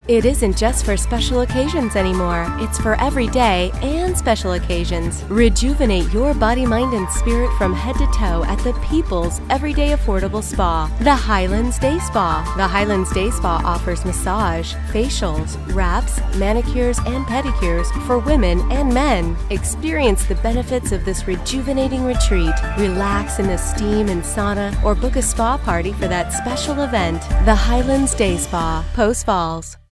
It isn't just for special occasions anymore. It's for every day and special occasions. Rejuvenate your body, mind, and spirit from head to toe at the people's everyday affordable spa, the Highlands Day Spa. The Highlands Day Spa offers massage, facials, wraps, manicures, and pedicures for women and men. Experience the benefits of this rejuvenating retreat. Relax in the steam and sauna or book a spa party for that special event. The Highlands Day Spa, Post Falls.